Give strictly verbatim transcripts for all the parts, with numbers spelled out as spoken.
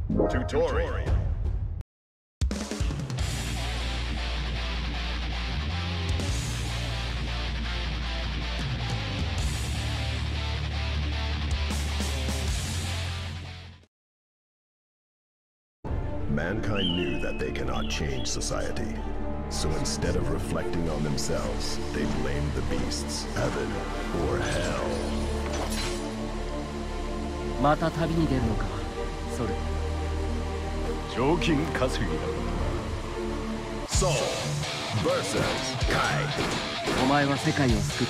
Tutorial. Mankind knew that they cannot change society. So instead of reflecting on themselves, they blamed the beasts, heaven or hell. また旅に出るのか、ソル。 賞金稼ぎだ。 Soul versus Kai。 お前は世界を救った。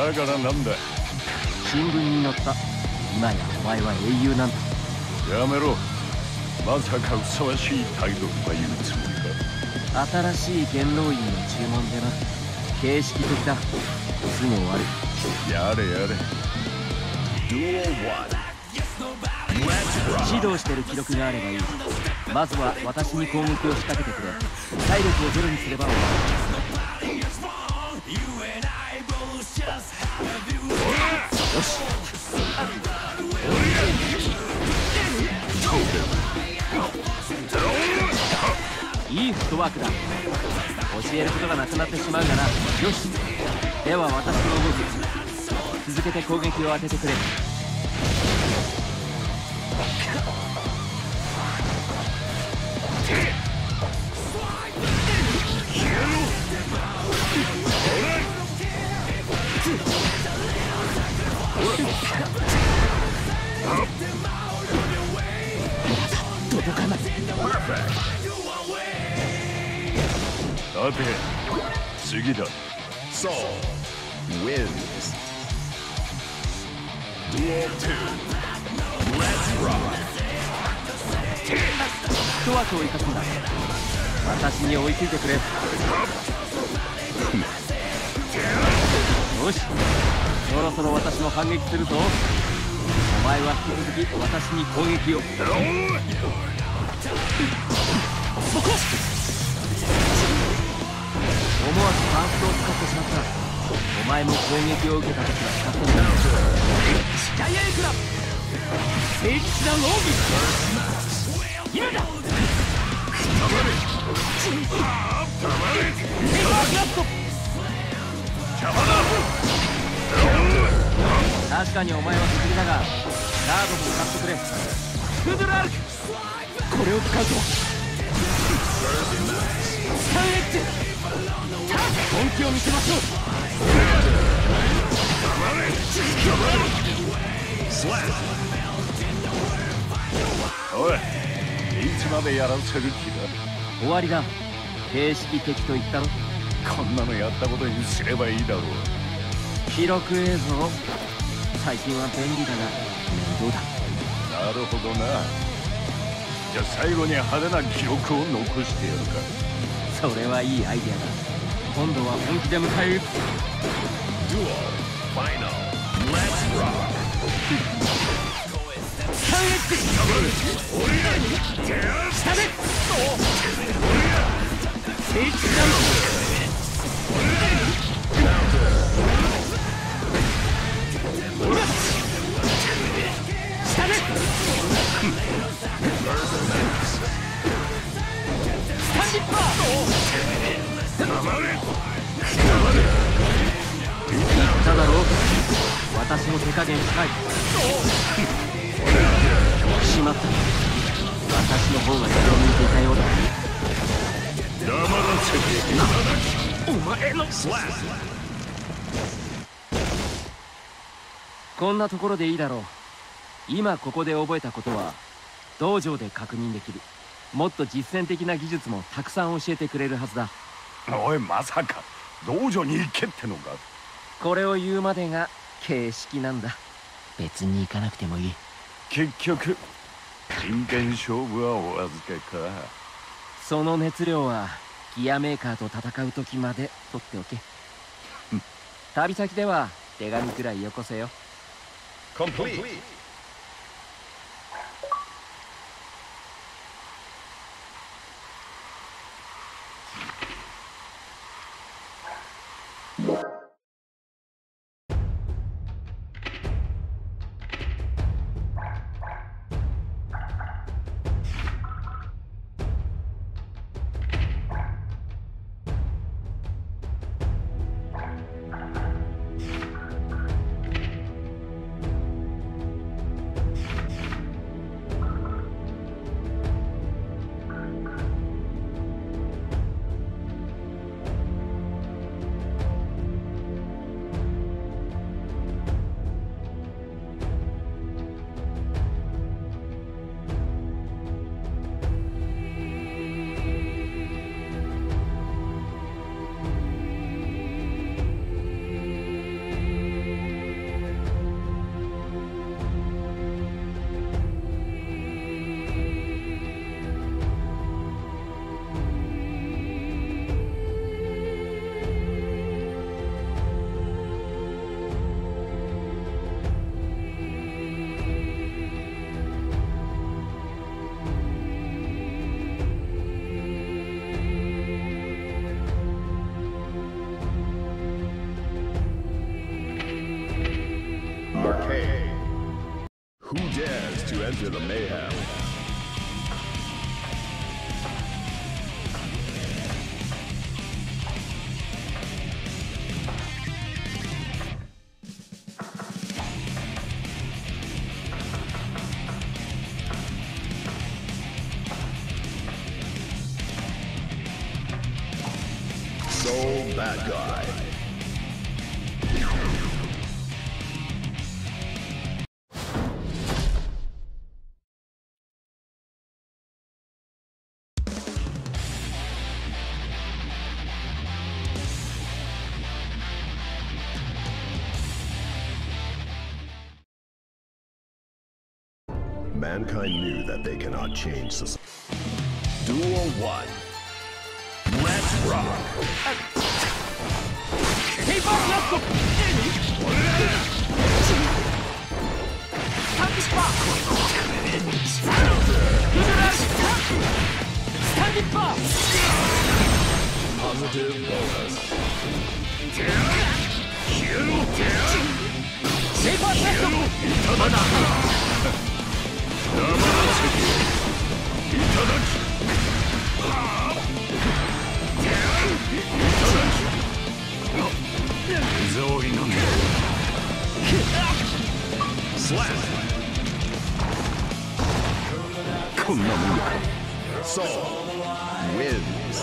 だからなんだ。 新聞に載った。今やお前は英雄なんだ。 やめろ。まさかふさわしい態度とか言うつもりか。 新しい元老院の注文でな。形式的だ。すぐ終わる。 やれやれ。 Duel one。 指導してる記録があればいい。まずは私に攻撃を仕掛けてくれ。体力をゼロにすれば終わる。よし。いいフットワークだ。教えることがなくなってしまうがな。よし。では私の動き。続けて攻撃を当ててくれ。届かない。 さて、次だ。 Soul wins. Duel two. Let's rock. フットワークを生かすんだ。私に追いついてくれ。よし。そろそろ私も反撃するぞ。お前は引き続き私に攻撃を。そこ。思わずファーストを使ってしまった。お前も攻撃を受けた時は使ってみろ。ジャイアエクラ聖騎士団奥義。今だ。たまれ。たまれ。エヴァークラフト。邪魔だ。確かにお前は不利だが、ガードも使ってくれ。フドラルク。これを使うと。スタンエッジ。本気を見せましょう。 おい、いつまでやらせる気だ。 終わりだ。形式的と言ったろ。 こんなのやったことにすればいいだろう。 記録映像。最近は便利だが面倒だ。 なるほどな。じゃあ最後に派手な記録を残してやるか。 それはいいアイデアだ。今度は本気で迎え撃つ。 Duel final. Let's rock. スタンエッジ。下で。聖騎士団。下で。スタンディッパー。言っただろう。私の手加減近い。しまった。私の方が下を向いていたようだ。 黙らせて。 お前のこんなところでいいだろう。今ここで覚えたことは道場で確認できる。もっと実践的な技術もたくさん教えてくれるはずだ。 おい、まさか道場に行けってのか。 これを言うまでが形式なんだ。別に行かなくてもいい。 結局真剣勝負はお預けか。 その熱量はギアメーカーと戦う時まで取っておけ。旅先では手紙くらいよこせよ。 Complete. Who dares to enter the mayhem? Soul Bad Guy. Mankind knew that they cannot change society. Duel one. Let's rock! Keep on, let's go! Stand spot! Stand it back! Positive bonus. Keep on, let's Slap! Soul wins.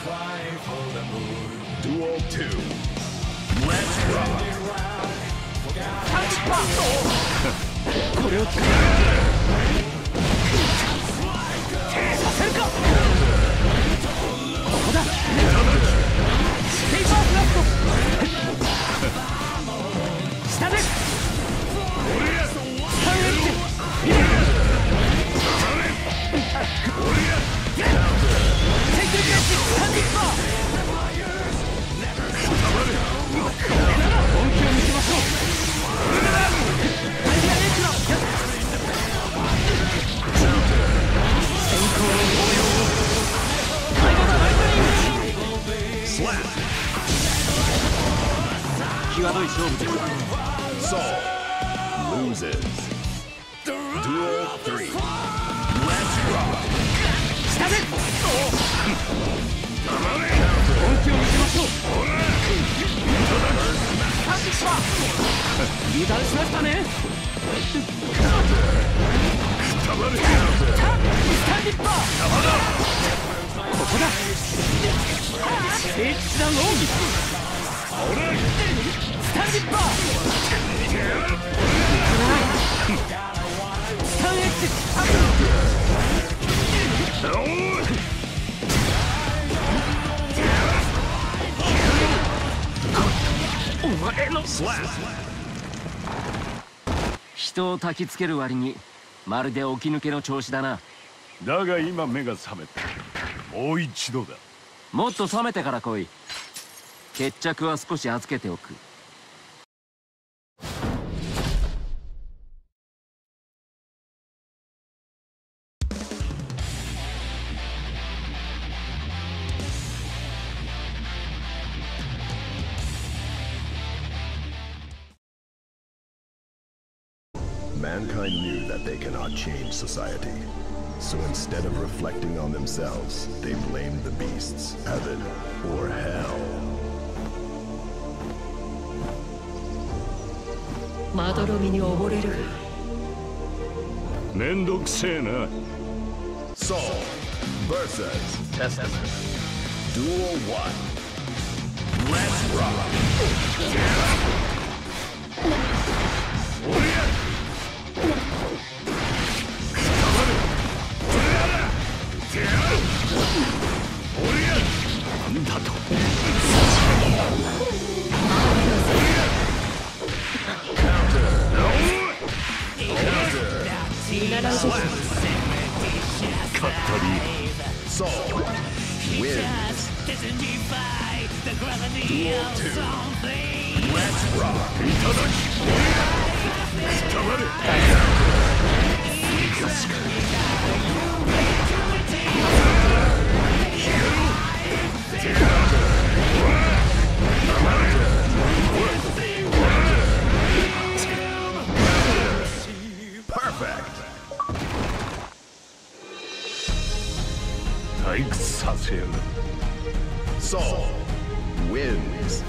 Duel two. Let's rock! Stand spot! これを使うさせるかここだステイパーフラット下でスタンエッジセキュリティスタンディッパー本気を見せましょうアイデアエッジの先行の応用を最後のライトニング Slap! 際どい勝負です Soul loses. Duel three. Let's rock! 下で本気を見せましょうスタンディッパー油断しましたねスタンディッパーここだ聖地なローギスタンディッパースタンエッジお前の人を焚きつける割にまるで起き抜けの調子だな。 だが今目が覚めた。もう一度だ。 もっと冷めてから来い。決着は少し預けておく。 Mankind knew that they cannot change society. So instead of reflecting on themselves, they blamed the beasts, heaven, or hell. まどろみに溺れる。 めんどくせえな。 Soul versus Testament. Duel one. Let's rock! Soul wins. Duel two. Let's rock. Perfect. 退屈させる。 Saul wins.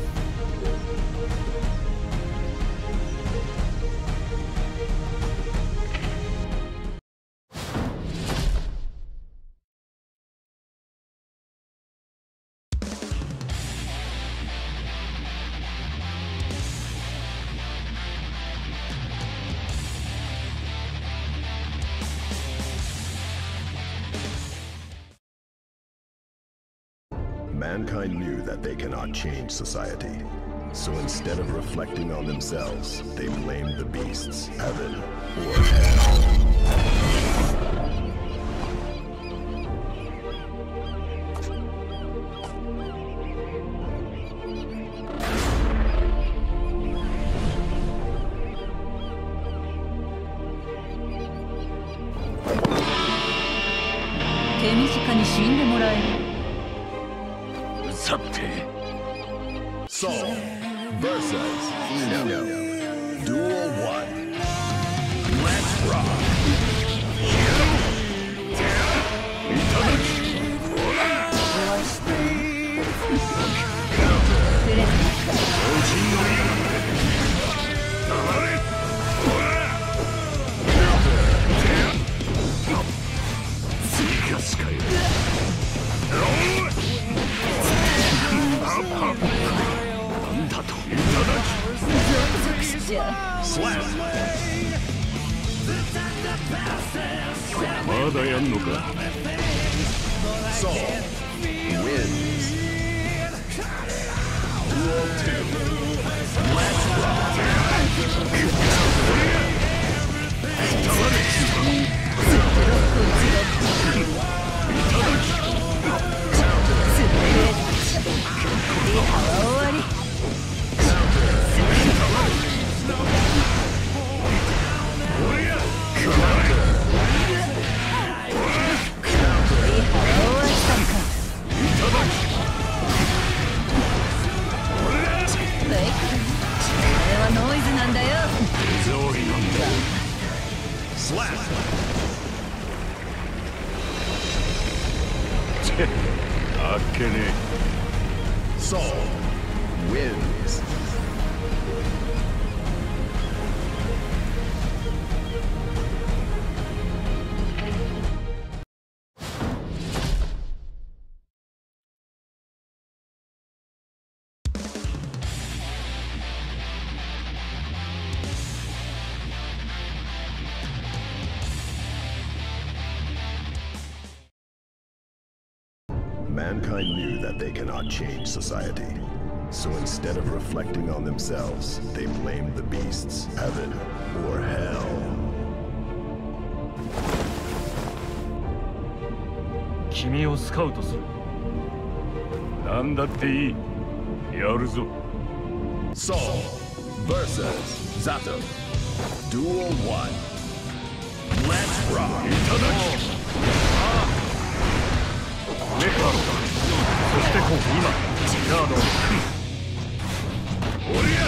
Mankind knew that they cannot change society. So instead of reflecting on themselves, they blamed the beasts, heaven, or hell. Saul versus Eno. Duel one. Let's rock. Slap. まだやんのか。 Saul wins. Duel two. Let's rock. Slap. あっけね。 Saul wins. Mankind knew that they cannot change society. So instead of reflecting on themselves, they blamed the beasts, heaven, or hell. 君をスカウトする。なんだっていい。やるぞ。 Saul versus Zato. Duel one. Let's rock. いただき。メカロだ。そしてこう今ガード。おりゃ。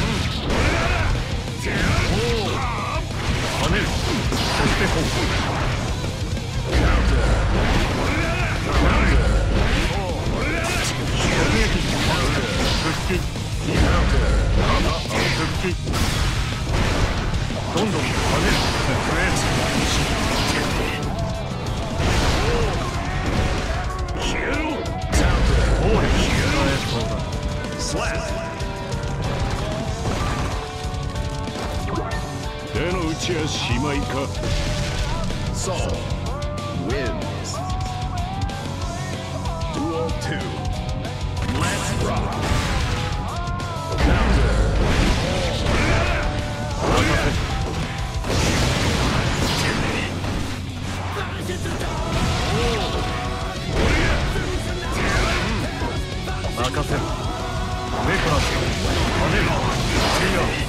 跳ねる。そしてこう。カウンター。おりゃ。攻撃。復帰。復帰。どんどん跳ねる。手の内はしまいか。 Saul wins. Duel two. Let's rock. Counter. 任せる。目から跳ねる。次は。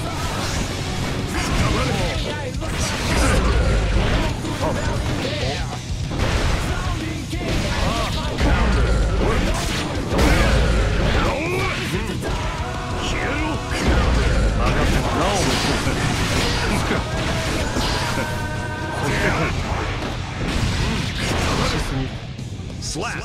任せる。 Slap!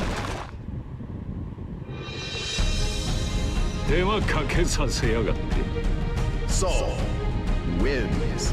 手はかけさせやがって。 Saul wins.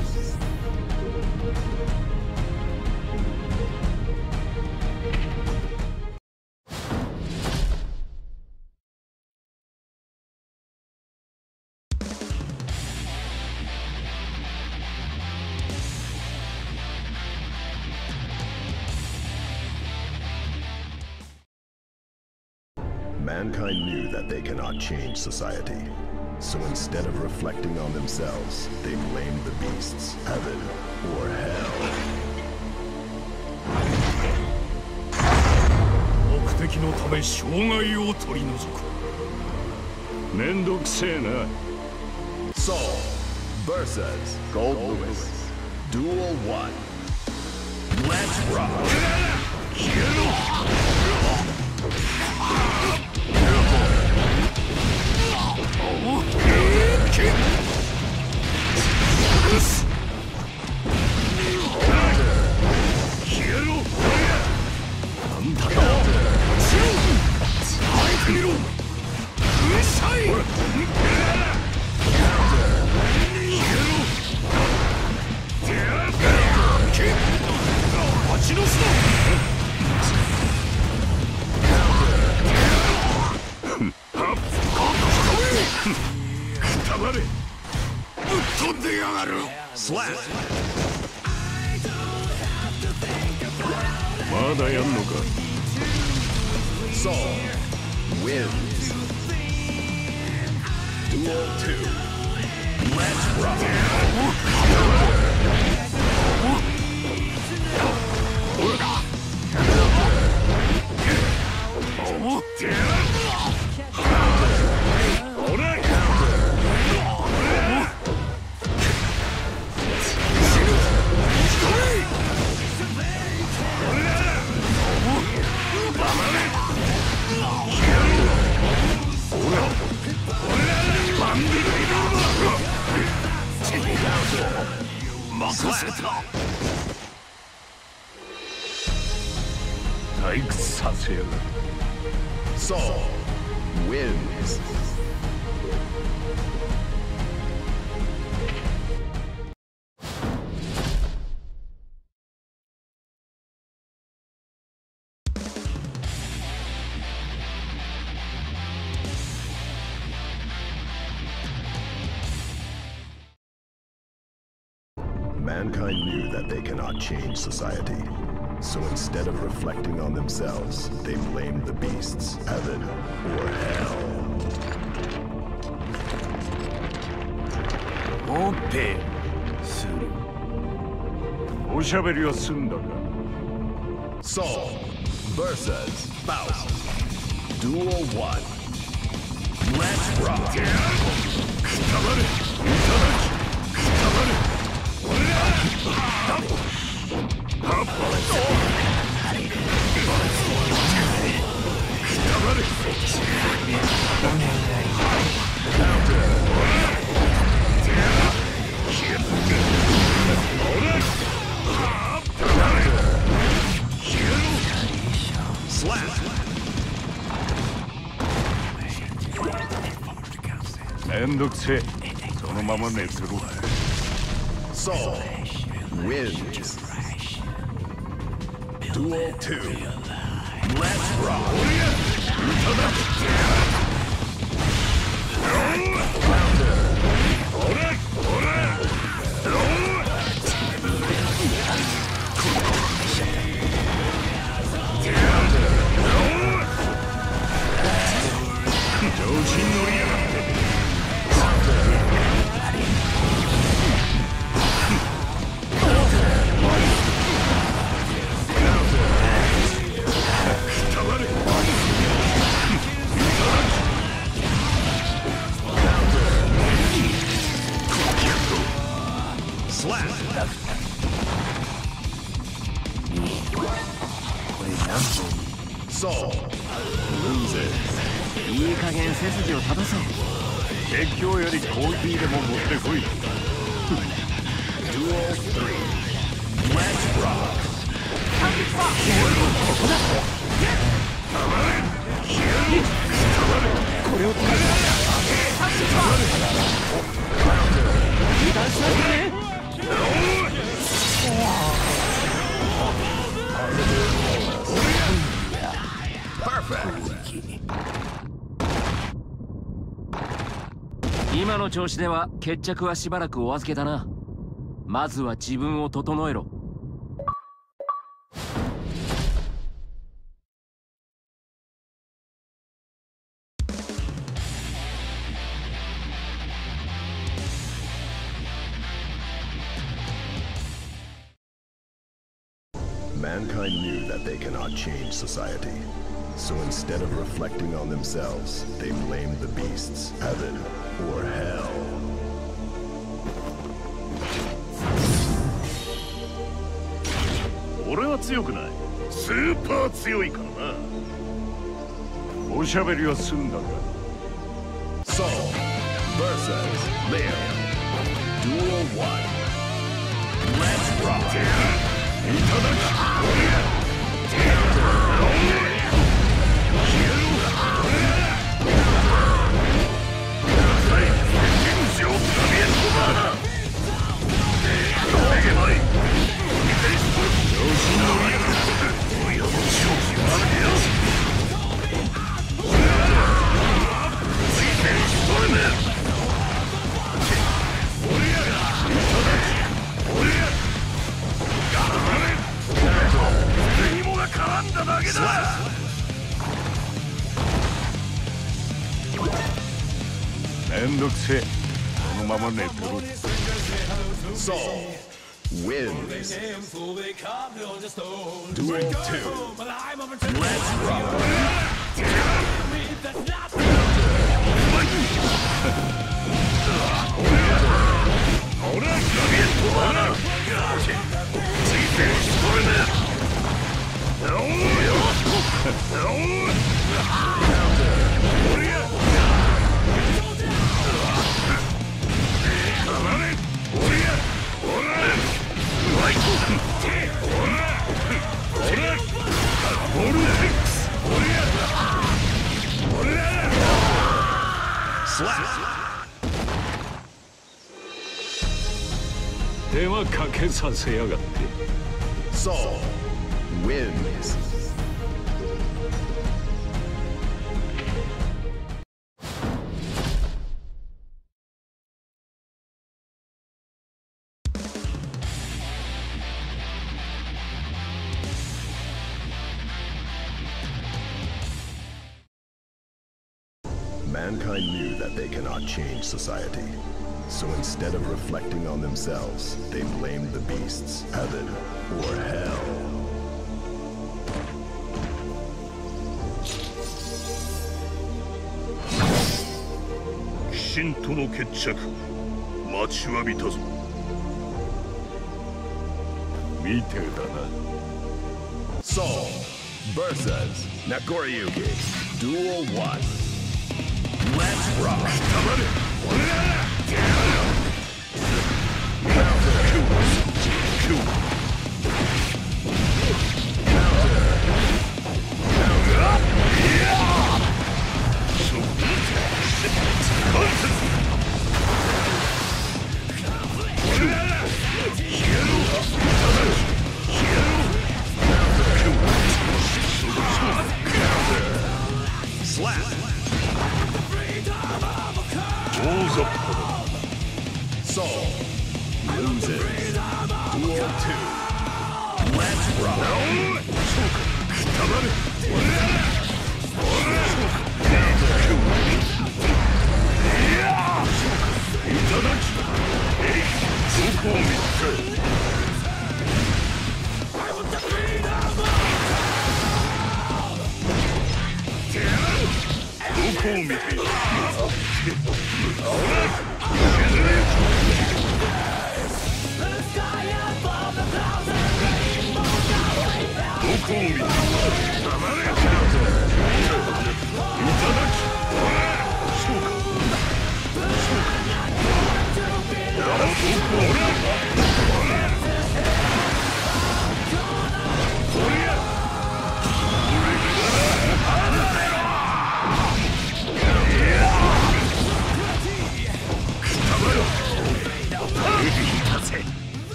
Mankind knew that they cannot change society. So instead of reflecting on themselves, they blamed the beasts, heaven, or hell. 目的のため障害を取り除く。めんどくせえな。 Saul versus Gold Lewis. Duel one. Let's rock. 消えろ。 Slap! まだやんのか。 Saul wins. Duel two. Let's rock. Slap! 退屈させやがる。 Saul wins. Mankind knew that they cannot change society. So instead of reflecting on themselves, they blamed the beasts, heaven, or hell. オペする。おしゃべりは済んだか。 Saul versus Faust. Duel one. Let's rock. くたばれ。いただき。くたばれ。 めんどくせえ。そのまま寝てろ。 Saul wins. Duel two. Let's rock. 調子に乗りやがって。 Saul loses. いい加減背筋を正せ。 鉄橋よりコーヒーでも持ってこい。 Duel three. Let's rock. ここだ。 これを使う。油断しないでね。今の調子では決着はしばらくお預けだな。まずは自分を整えろ。 Mankind knew that they cannot change society. So instead of reflecting on themselves, they blamed the beasts, heaven, or hell. 俺は強くない。スーパー強いからな。おしゃべりは済んだか。 Soul versus Liam. Duel one. Let's rock. いただめんどくせえ。このまま寝てろ。 Soul wins. Duel two. Let's rock. 手はかけさせやがって。 Soul wins. Mankind knew that they cannot change society. So instead of reflecting on themselves, they blamed the beasts, heaven, or hell. 鬼神との決着、待ちわびたぞ。見てだな。 Soul versus Nakoriyuki. Duel one. Let's rock. Slap. Soul loses. Duel two. Let's rock.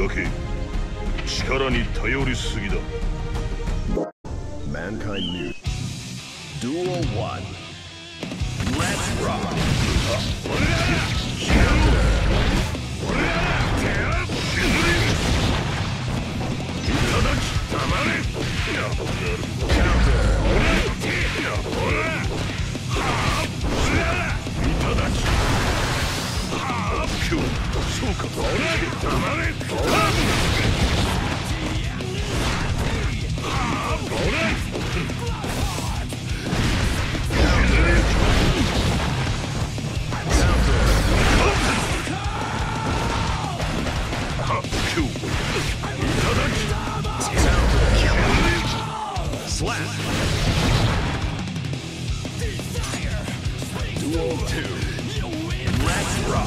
がけ。力に頼りすぎだ。 Mankind knew. Duel one. Let's rock. Slap. Duel two. Let's rock.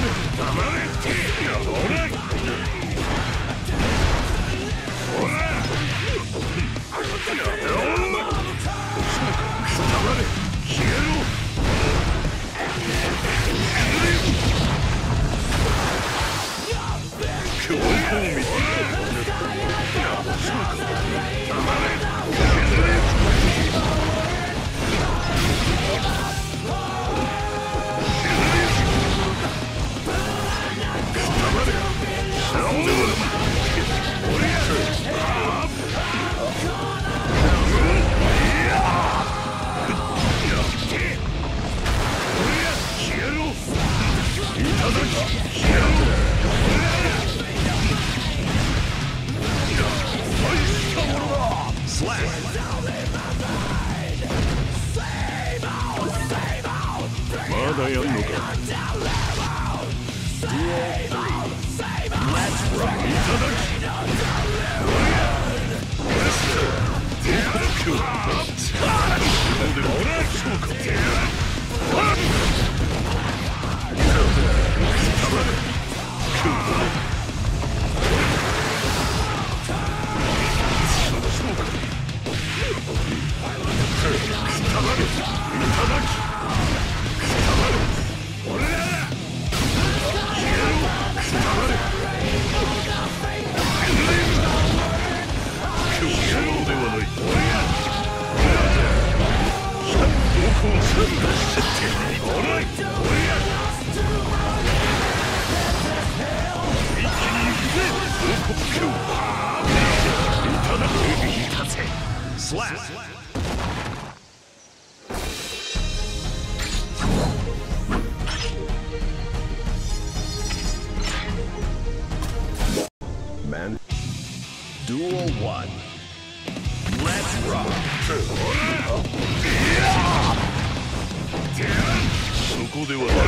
Slap. Man. Duel one. Let's rock. そこではない。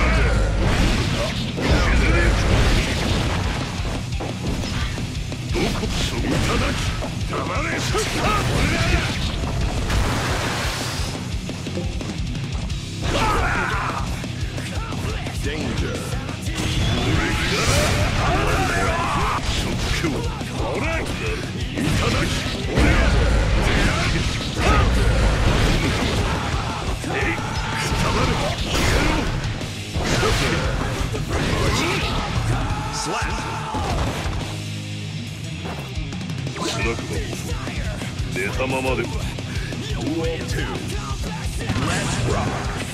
どこそこただき黙れ。 Danger. 即興。ほら。いただき。 Slap. スナックが寝たままでは。 Duel two. Let's rock.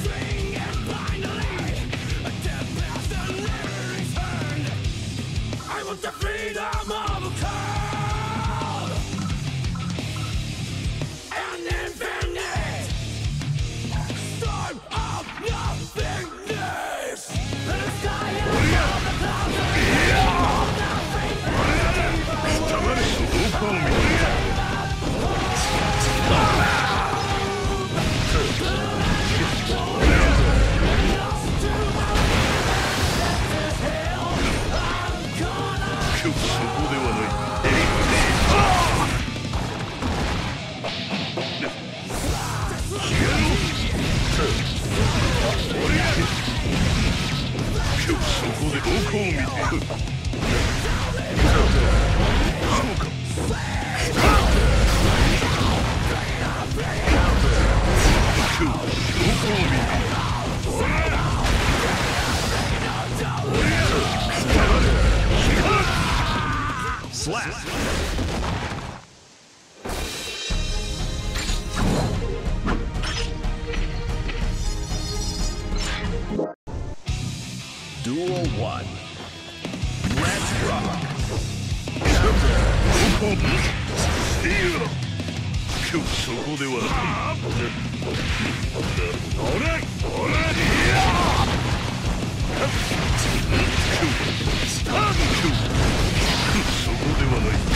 I want the freedom of a call and infinite storm of nothingness. The sky is of the clouds of nothing. どこを見てる。そこではない。そこでどこを見てる。そうか。どこを見てる。 Duel one. Let's rock. 今日そこではおらおらそこではない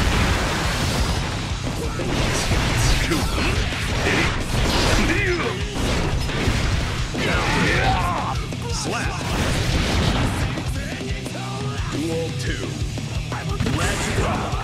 Slap. Duel two. Let's rock.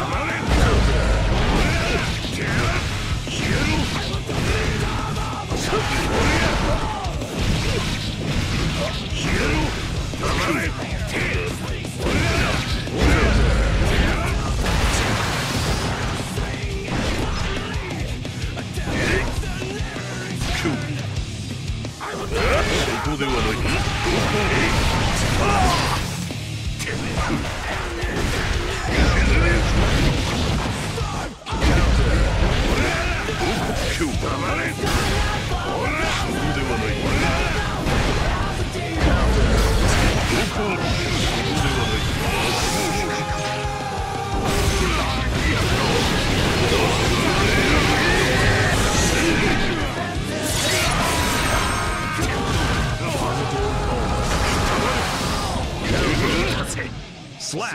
Slap.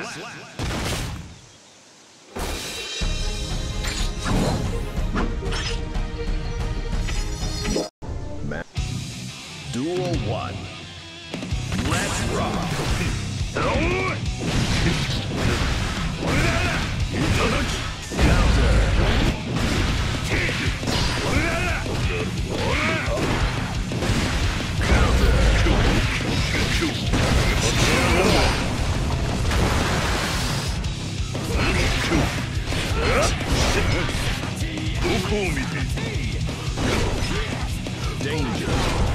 Ma Duel one. Let's rock. Danger.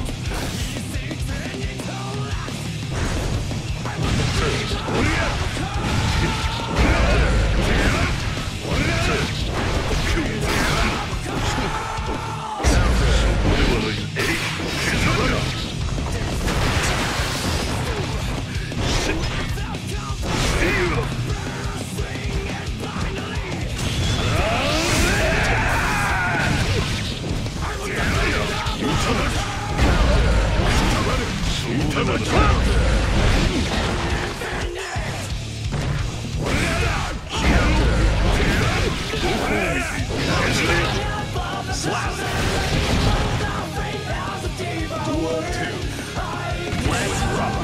Slap. Duel two. Let's rock.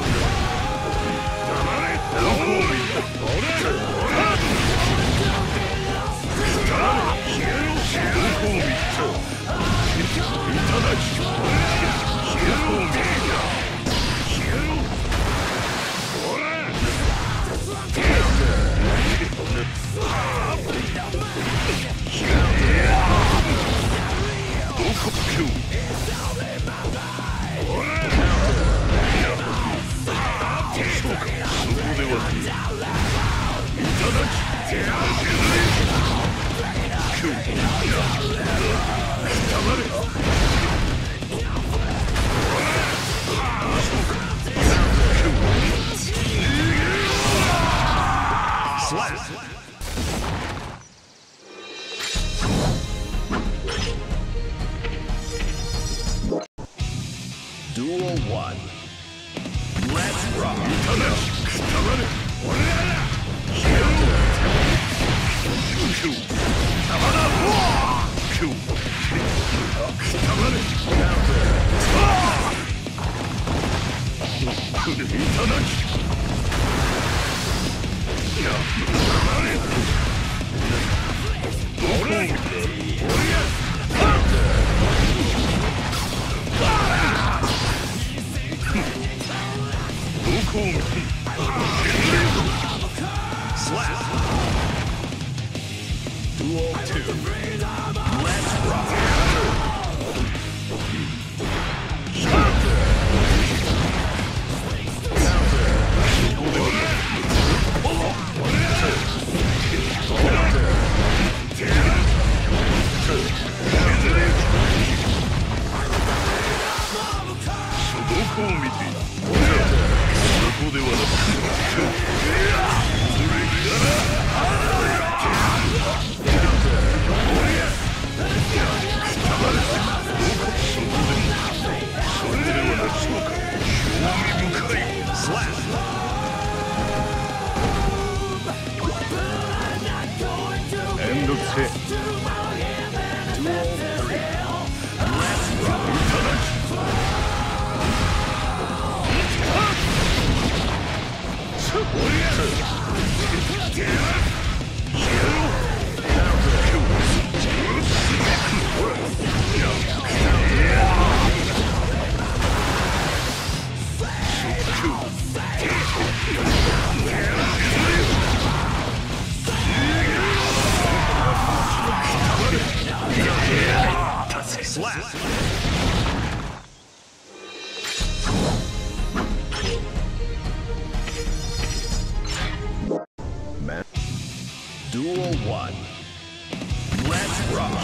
Duel one. Let's rock. Slap. Duel two. Let's rock. Slap! Man. Duel one. Let's rock!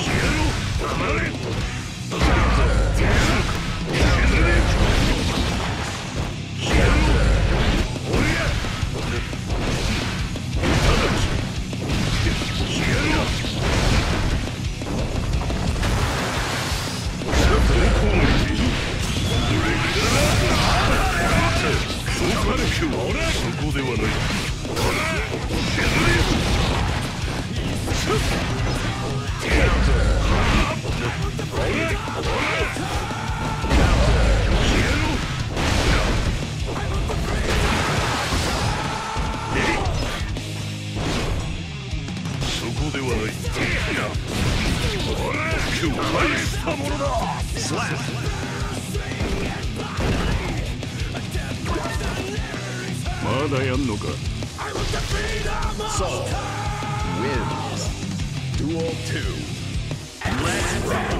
Slap! Soul wins. Duel two. Let's rock!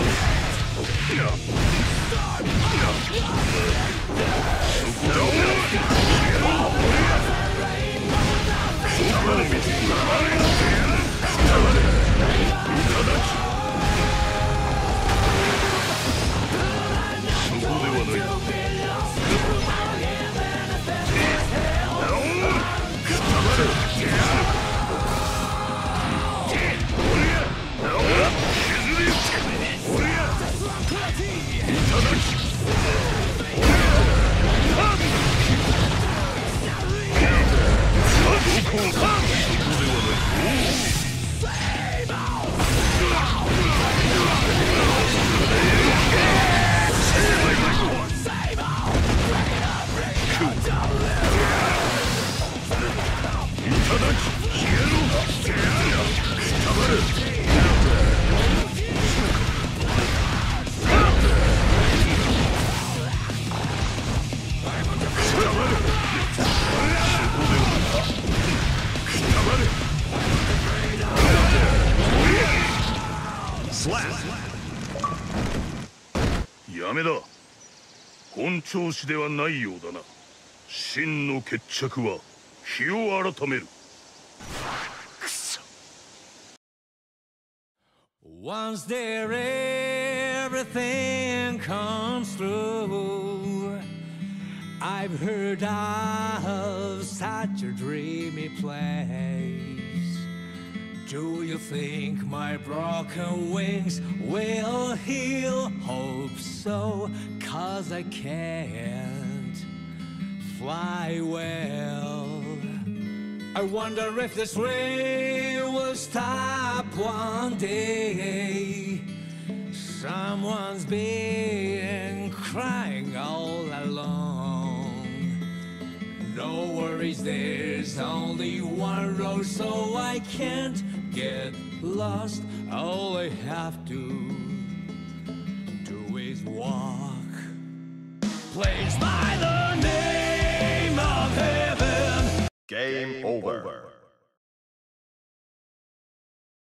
Slap! やめだ。本調子ではないようだな。真の決着は日を改める。くそ。 Once there everything comes through. I've heard of such a dreamy place. Do you think my broken wings will heal? Hope so, 'cause I can't fly well. I wonder if this rain will stop one day. Someone's been crying all along. No worries, there's only one road, so I can't get lost. All I have to do is walk. Placed by the name of heaven. Game over.